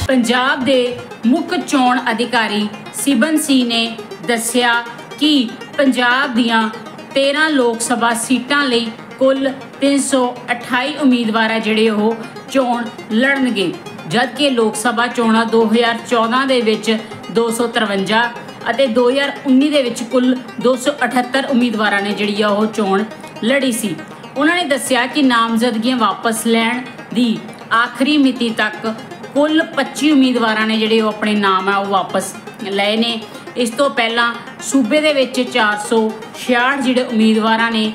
पंजाब के मुख चोण अधिकारी सिबन सिंह ने दस्सिया कि पंजाब दियां 13 लोक सभा सीटां लई कुल 328 उम्मीदवार है जिहड़े ओह चोण लड़नगे, जबकि लोक सभा चोणां 2014 दे विच 253 ਅਤੇ 2019 ਦੇ ਵਿੱਚ ਕੁੱਲ 278 ਉਮੀਦਵਾਰਾਂ ਨੇ ਜਿਹੜੀ ਆ ਉਹ ਚੋਣ ਲੜੀ ਸੀ। ਉਹਨਾਂ ਨੇ ਦੱਸਿਆ ਕਿ ਨਾਮਜ਼ਦਗੀਆਂ ਵਾਪਸ ਲੈਣ ਦੀ ਆਖਰੀ ਮਿਤੀ ਤੱਕ ਕੁੱਲ 25 ਉਮੀਦਵਾਰਾਂ ਨੇ ਜਿਹੜੇ ਉਹ ਆਪਣੇ ਨਾਮ ਆ ਉਹ ਵਾਪਸ ਲਏ ਨੇ। ਇਸ ਤੋਂ ਪਹਿਲਾਂ ਸੂਬੇ ਦੇ ਵਿੱਚ 466 ਜਿਹੜੇ ਉਮੀਦਵਾਰਾਂ ਨੇ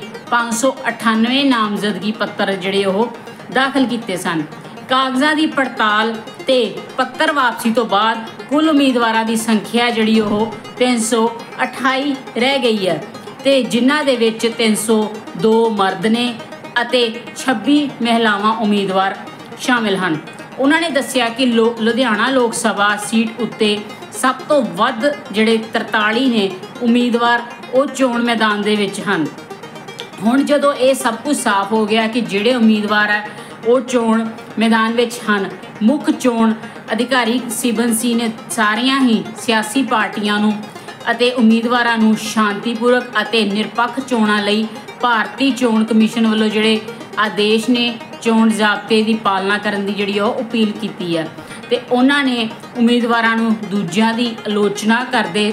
598 ਨਾਮਜ਼ਦਗੀ ਪੱਤਰ ਜਿਹੜੇ ਉਹ ਦਾਖਲ ਕੀਤੇ ਸਨ। ਕਾਗਜ਼ਾਂ ਦੀ ਪੜਤਾਲ ਤੇ ਪੱਤਰ ਵਾਪਸੀ ਤੋਂ ਬਾਅਦ ਕੁੱਲ ਉਮੀਦਵਾਰਾਂ ਦੀ ਸੰਖਿਆ ਜਿਹੜੀ ਉਹ 328 ਰਹਿ ਗਈ ਹੈ ਤੇ ਜਿਨ੍ਹਾਂ ਦੇ ਵਿੱਚ 302 ਮਰਦ ਨੇ ਅਤੇ 26 ਮਹਿਲਾਵਾਂ ਉਮੀਦਵਾਰ ਸ਼ਾਮਿਲ ਹਨ। ਉਹਨਾਂ ਨੇ ਦੱਸਿਆ ਕਿ ਲੁਧਿਆਣਾ ਲੋਕ ਸਭਾ ਸੀਟ ਉੱਤੇ ਸਭ ਤੋਂ ਵੱਧ ਜਿਹੜੇ 43 ਨੇ ਉਮੀਦਵਾਰ ਉਹ ਚੋਣ ਮੈਦਾਨ ਦੇ ਵਿੱਚ ਹਨ। ਹੁਣ ਜਦੋਂ ਇਹ ਸਭ ਕੁਝ ਸਾਫ਼ ਹੋ ਗਿਆ ਕਿ ਜਿਹੜੇ ਉਮੀਦਵਾਰ ਹੈ ਉਹ ਚੋਣ ਮੈਦਾਨ ਵਿੱਚ ਹਨ, ਮੁੱਖ ਚੋਣ ਅਧਿਕਾਰੀ ਸਿਬਨ ਸਿੰਘ ਨੇ ਸਾਰੀਆਂ ਹੀ ਸਿਆਸੀ ਪਾਰਟੀਆਂ ਨੂੰ ਅਤੇ ਉਮੀਦਵਾਰਾਂ ਨੂੰ ਸ਼ਾਂਤੀਪੂਰਕ ਅਤੇ ਨਿਰਪੱਖ ਚੋਣਾਂ ਲਈ ਭਾਰਤੀ ਚੋਣ ਕਮਿਸ਼ਨ ਵੱਲੋਂ ਜਿਹੜੇ ਆਦੇਸ਼ ਨੇ ਚੋਣ ਜ਼ਾਬਤੇ ਦੀ ਪਾਲਣਾ ਕਰਨ ਦੀ ਜਿਹੜੀ ਉਹ ਅਪੀਲ ਕੀਤੀ ਹੈ ਤੇ ਉਹਨਾਂ ਨੇ ਉਮੀਦਵਾਰਾਂ ਨੂੰ ਦੂਜਿਆਂ ਦੀ ਆਲੋਚਨਾ ਕਰਦੇ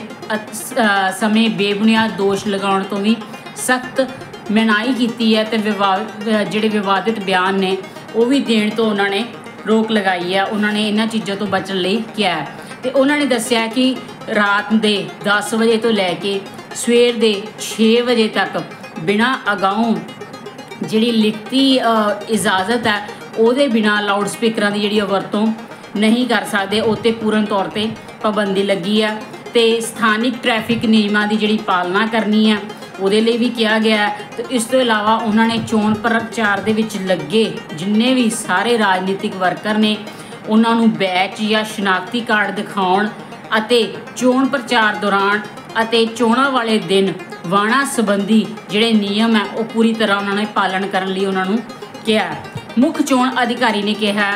ਸਮੇਂ ਬੇਬੁਨਿਆਦ ਦੋਸ਼ ਲਗਾਉਣ ਤੋਂ ਵੀ ਸਖਤ ਮਨਾਹੀ ਕੀਤੀ ਹੈ ਤੇ ਜਿਹੜੇ ਵਿਵਾਦਿਤ ਬਿਆਨ ਨੇ ਉਹ ਵੀ ਦੇਣ ਤੋਂ ਉਹਨਾਂ ਨੇ ਰੋਕ ਲਗਾਈ ਹੈ। ਉਹਨਾਂ ਨੇ ਇਹਨਾਂ ਚੀਜ਼ਾਂ ਤੋਂ ਬਚਣ ਲਈ ਕਿਹਾ ਹੈ ਤੇ ਉਹਨਾਂ ਨੇ ਦੱਸਿਆ ਕਿ ਰਾਤ ਦੇ 10 ਵਜੇ ਤੋਂ ਲੈ ਕੇ ਸਵੇਰ ਦੇ 6 ਵਜੇ ਤੱਕ ਬਿਨਾਂ ਅਗਾਊਂ ਜਿਹੜੀ ਲਿਖਤੀ ਇਜਾਜ਼ਤ ਹੈ ਉਹਦੇ ਬਿਨਾਂ ਲਾਊਡ ਸਪੀਕਰਾਂ ਦੀ ਜਿਹੜੀ ਵਰਤੋਂ ਨਹੀਂ ਕਰ ਸਕਦੇ, ਉਹ 'ਤੇ ਪੂਰਨ ਤੌਰ 'ਤੇ ਪਾਬੰਦੀ ਲੱਗੀ ਹੈ ਤੇ ਸਥਾਨਿਕ ਟ੍ਰੈਫਿਕ ਨਿਯਮਾਂ ਦੀ ਜਿਹੜੀ ਪਾਲਣਾ ਕਰਨੀ ਹੈ ਉਹਦੇ ਲਈ ਵੀ ਕਿਹਾ ਗਿਆ। ਤੇ ਇਸ ਤੋਂ ਇਲਾਵਾ ਉਹਨਾਂ ਨੇ ਚੋਣ ਪ੍ਰਚਾਰ ਦੇ ਵਿੱਚ ਲੱਗੇ ਜਿੰਨੇ ਵੀ ਸਾਰੇ ਰਾਜਨੀਤਿਕ ਵਰਕਰ ਨੇ ਉਹਨਾਂ ਨੂੰ ਬੈਚ ਜਾਂ ਸ਼ਨਾਖਤੀ ਕਾਰਡ ਦਿਖਾਉਣ ਅਤੇ ਚੋਣ ਪ੍ਰਚਾਰ ਦੌਰਾਨ ਅਤੇ ਚੋਣਾਂ ਵਾਲੇ ਦਿਨ ਵਾਹਨਾਂ ਸੰਬੰਧੀ ਜਿਹੜੇ ਨਿਯਮ ਹੈ ਉਹ ਪੂਰੀ ਤਰ੍ਹਾਂ ਉਹਨਾਂ ਨੇ ਪਾਲਣ ਕਰਨ ਲਈ ਉਹਨਾਂ ਨੂੰ ਕਿਹਾ। ਮੁੱਖ ਚੋਣ ਅਧਿਕਾਰੀ ਨੇ ਕਿਹਾ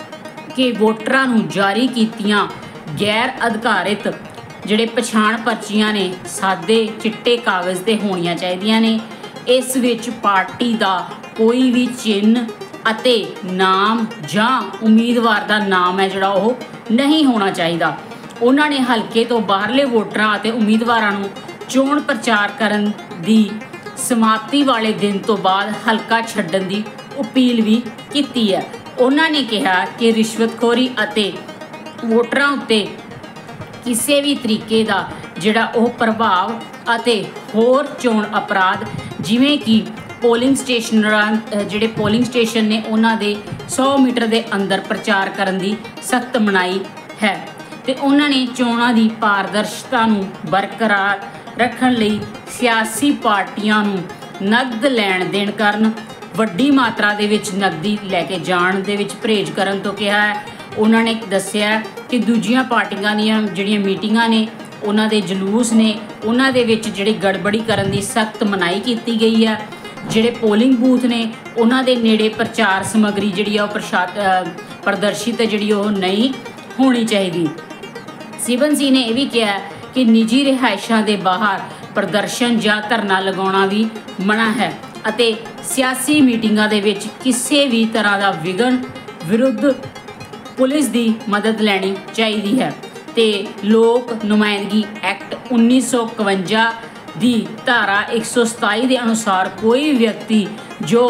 ਕਿ ਵੋਟਰਾਂ ਨੂੰ ਜਾਰੀ ਕੀਤੀਆਂ ਗੈਰ ਅਧਿਕਾਰਿਤ ਜਿਹੜੇ ਪਛਾਣ ਪਰਚੀਆਂ ਨੇ ਸਾਦੇ ਚਿੱਟੇ ਕਾਗਜ਼ 'ਤੇ ਹੋਣੀਆਂ ਚਾਹੀਦੀਆਂ ਨੇ। ਇਸ ਵਿੱਚ ਪਾਰਟੀ ਦਾ ਕੋਈ ਵੀ ਚਿੰਨ੍ਹ ਅਤੇ ਨਾਮ ਜਾਂ ਉਮੀਦਵਾਰ ਦਾ ਨਾਮ ਹੈ ਜਿਹੜਾ ਉਹ ਨਹੀਂ ਹੋਣਾ ਚਾਹੀਦਾ। ਉਹਨਾਂ ਨੇ ਹਲਕੇ ਤੋਂ ਬਾਹਰਲੇ ਵੋਟਰਾਂ ਅਤੇ ਉਮੀਦਵਾਰਾਂ ਨੂੰ ਚੋਣ ਪ੍ਰਚਾਰ ਕਰਨ ਦੀ ਸਮਾਪਤੀ ਵਾਲੇ ਦਿਨ ਤੋਂ ਬਾਅਦ ਹਲਕਾ ਛੱਡਣ ਦੀ ਅਪੀਲ ਵੀ ਕੀਤੀ ਹੈ। ਉਹਨਾਂ ਨੇ ਕਿਹਾ ਕਿ ਰਿਸ਼ਵਤਖੋਰੀ ਅਤੇ ਵੋਟਰਾਂ ਉੱਤੇ ਕਿਸੇ ਵੀ ਤਰੀਕੇ ਦਾ ਜਿਹੜਾ ਉਹ ਪ੍ਰਭਾਵ ਅਤੇ ਹੋਰ ਚੋਣ ਅਪਰਾਧ ਜਿਵੇਂ ਕਿ ਪੋਲਿੰਗ ਸਟੇਸ਼ਨ ਨੇ ਉਹਨਾਂ ਦੇ 100 ਮੀਟਰ ਦੇ ਅੰਦਰ ਪ੍ਰਚਾਰ ਕਰਨ ਦੀ ਸਖਤ ਮਨਾਹੀ ਹੈ ਤੇ ਉਹਨਾਂ ਨੇ ਚੋਣਾਂ ਦੀ ਪਾਰਦਰਸ਼ਤਾ ਨੂੰ ਬਰਕਰਾਰ ਰੱਖਣ ਲਈ ਸਿਆਸੀ ਪਾਰਟੀਆਂ ਨੂੰ ਨਕਦ ਲੈਣ ਦੇਣ ਕਰਨ, ਵੱਡੀ ਮਾਤਰਾ ਦੇ ਵਿੱਚ ਨਕਦੀ ਲੈ ਕੇ ਜਾਣ ਦੇ ਵਿੱਚ ਪਰਹੇਜ਼ ਕਰਨ ਤੋਂ ਕਿਹਾ ਹੈ। ਉਹਨਾਂ ਨੇ ਦੱਸਿਆ ਕਿ ਦੂਜੀਆਂ ਪਾਰਟੀਆਂ ਦੀਆਂ ਜਿਹੜੀਆਂ ਮੀਟਿੰਗਾਂ ਨੇ ਉਹਨਾਂ ਦੇ ਜਲੂਸ ਨੇ ਉਹਨਾਂ ਦੇ ਵਿੱਚ ਜਿਹੜੀ ਗੜਬੜੀ ਕਰਨ ਦੀ ਸਖਤ ਮਨਾਹੀ ਕੀਤੀ ਗਈ ਹੈ। ਜਿਹੜੇ ਪੋਲਿੰਗ ਬੂਥ ਨੇ ਉਹਨਾਂ ਦੇ ਨੇੜੇ ਪ੍ਰਚਾਰ ਸਮੱਗਰੀ ਜਿਹੜੀ ਆ ਉਹ ਪ੍ਰਦਰਸ਼ਿਤ ਜਿਹੜੀ ਉਹ ਨਹੀਂ ਹੋਣੀ ਚਾਹੀਦੀ। ਸਿਬਨ ਸਿੰਘ ਨੇ ਇਹ ਵੀ ਕਿਹਾ ਕਿ ਨਿੱਜੀ ਰਿਹਾਇਸ਼ਾਂ ਦੇ ਬਾਹਰ ਪ੍ਰਦਰਸ਼ਨ ਜਾਂ ਧਰਨਾ ਲਗਾਉਣਾ ਵੀ ਮਨ੍ਹਾ ਹੈ ਅਤੇ ਸਿਆਸੀ ਮੀਟਿੰਗਾਂ ਦੇ ਵਿੱਚ ਕਿਸੇ ਵੀ ਤਰ੍ਹਾਂ ਦਾ ਵਿਘਨ ਵਿਰੁੱਧ ਪੁਲਿਸ ਦੀ ਮਦਦ ਲੈਣੀ ਚਾਹੀਦੀ ਹੈ ਤੇ ਲੋਕ ਨੁਮਾਇੰਦਗੀ ਐਕਟ 1951 ਦੀ ਧਾਰਾ 127 ਦੇ ਅਨੁਸਾਰ ਕੋਈ ਵਿਅਕਤੀ ਜੋ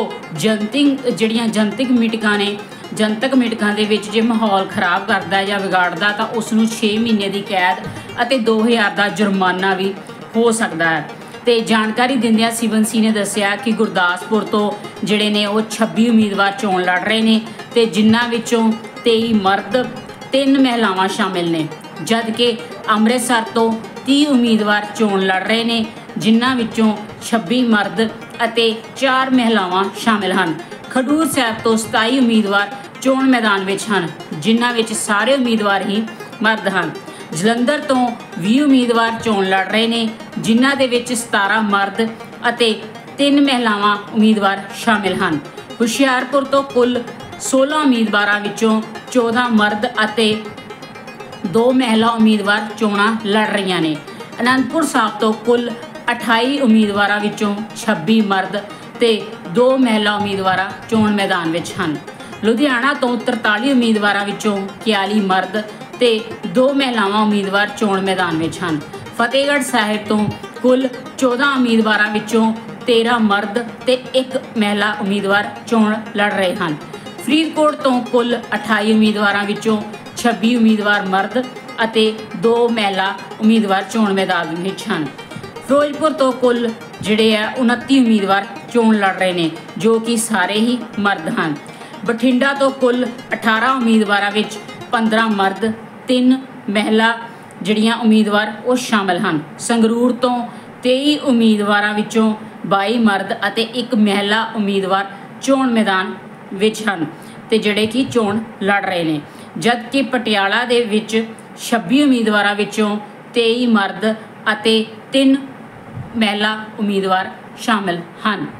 ਜਨਤਕ ਮੀਟਿੰਗਾਂ ਦੇ ਵਿੱਚ ਜੇ ਮਾਹੌਲ ਖਰਾਬ ਕਰਦਾ ਜਾਂ ਵਿਗਾੜਦਾ ਤਾਂ ਉਸ ਨੂੰ 6 ਮਹੀਨੇ ਦੀ ਕੈਦ ਅਤੇ 2000 ਦਾ ਜੁਰਮਾਨਾ ਵੀ ਹੋ ਸਕਦਾ ਹੈ। ਤੇ ਜਾਣਕਾਰੀ ਦਿੰਦਿਆਂ ਸਿਬਨ ਸਿੰਘ ਨੇ ਦੱਸਿਆ ਕਿ ਗੁਰਦਾਸਪੁਰ ਤੋਂ ਜਿਹੜੇ ਨੇ ਉਹ 26 ਉਮੀਦਵਾਰ ਚੋਣ ਲੜ ਰਹੇ ਨੇ ਤੇ ਜਿਨ੍ਹਾਂ ਵਿੱਚੋਂ 23 ਮਰਦ 3 ਮਹਿਲਾਵਾਂ ਸ਼ਾਮਿਲ ਨੇ, ਜਦਕਿ ਅੰਮ੍ਰਿਤਸਰ ਤੋਂ 30 ਉਮੀਦਵਾਰ ਚੋਣ ਲੜ ਰਹੇ ਨੇ ਜਿਨ੍ਹਾਂ ਵਿੱਚੋਂ 26 ਮਰਦ ਅਤੇ 4 ਮਹਿਲਾਵਾਂ ਸ਼ਾਮਿਲ ਹਨ। ਖਡੂਰ ਸਾਹਿਬ ਤੋਂ 27 ਉਮੀਦਵਾਰ ਚੋਣ ਮੈਦਾਨ ਵਿੱਚ ਹਨ ਜਿਨ੍ਹਾਂ ਵਿੱਚ ਸਾਰੇ ਉਮੀਦਵਾਰ ਹੀ ਮਰਦ ਹਨ। ਜਲੰਧਰ ਤੋਂ 20 ਉਮੀਦਵਾਰ ਚੋਣ ਲੜ ਰਹੇ ਨੇ ਜਿਨ੍ਹਾਂ ਦੇ ਵਿੱਚ 17 ਮਰਦ ਅਤੇ 3 ਮਹਿਲਾਵਾਂ ਉਮੀਦਵਾਰ ਸ਼ਾਮਿਲ ਹਨ। ਹੁਸ਼ਿਆਰਪੁਰ ਤੋਂ ਕੁੱਲ 16 ਉਮੀਦਵਾਰਾਂ ਵਿੱਚੋਂ 14 ਮਰਦ ਅਤੇ 2 ਮਹਿਲਾ ਉਮੀਦਵਾਰ ਚੋਣਾਂ ਲੜ ਰਹੀਆਂ ਨੇ। ਅਨੰਦਪੁਰ ਸਾਹਿਬ ਤੋਂ ਕੁੱਲ 28 ਉਮੀਦਵਾਰਾਂ ਵਿੱਚੋਂ 26 ਮਰਦ ਤੇ 2 ਮਹਿਲਾ ਉਮੀਦਵਾਰਾਂ ਚੋਣ ਮੈਦਾਨ ਵਿੱਚ ਹਨ। ਲੁਧਿਆਣਾ ਤੋਂ 43 ਉਮੀਦਵਾਰਾਂ ਵਿੱਚੋਂ 41 ਮਰਦ ਤੇ 2 ਮਹਿਲਾਵਾਂ ਉਮੀਦਵਾਰ ਚੋਣ ਮੈਦਾਨ ਵਿੱਚ ਹਨ। ਫਤਿਹਗੜ੍ਹ ਸਾਹਿਬ ਤੋਂ ਕੁੱਲ 14 ਉਮੀਦਵਾਰਾਂ ਵਿੱਚੋਂ 13 ਮਰਦ ਤੇ 1 ਮਹਿਲਾ ਉਮੀਦਵਾਰ ਚੋਣ ਲੜ ਰਹੇ ਹਨ। ਫਰੀਦਕੋਟ ਤੋਂ ਕੁੱਲ 28 ਉਮੀਦਵਾਰਾਂ ਵਿੱਚੋਂ 26 ਉਮੀਦਵਾਰ ਮਰਦ ਅਤੇ 2 ਮਹਿਲਾ ਉਮੀਦਵਾਰ ਚੋਣ ਮੈਦਾਨ ਵਿੱਚ ਹਨ। ਫਿਰੋਜ਼ਪੁਰ ਤੋਂ ਕੁੱਲ ਜਿਹੜੇ ਆ 29 ਉਮੀਦਵਾਰ ਚੋਣ ਲੜ ਰਹੇ ਨੇ, ਜੋ ਕਿ ਸਾਰੇ ਹੀ ਮਰਦ ਹਨ। ਬਠਿੰਡਾ ਤੋਂ ਕੁੱਲ 18 ਉਮੀਦਵਾਰਾਂ ਵਿੱਚ 15 ਮਰਦ 3 ਮਹਿਲਾ ਜਿਹੜੀਆਂ ਉਮੀਦਵਾਰ ਉਹ ਸ਼ਾਮਲ ਹਨ। ਸੰਗਰੂਰ ਤੋਂ 23 ਉਮੀਦਵਾਰਾਂ ਵਿੱਚੋਂ 22 ਮਰਦ ਅਤੇ 1 ਮਹਿਲਾ ਉਮੀਦਵਾਰ ਚੋਣ ਮੈਦਾਨ ਵਿੱਚ ਹਨ ਤੇ ਜਿਹੜੇ ਕਿ ਚੋਣ ਲੜ ਰਹੇ ਨੇ, ਜਦਕਿ ਪਟਿਆਲਾ ਦੇ ਵਿੱਚ 26 ਉਮੀਦਵਾਰਾਂ ਵਿੱਚੋਂ 23 ਮਰਦ ਅਤੇ 3 ਮਹਿਲਾ ਉਮੀਦਵਾਰ ਸ਼ਾਮਲ ਹਨ।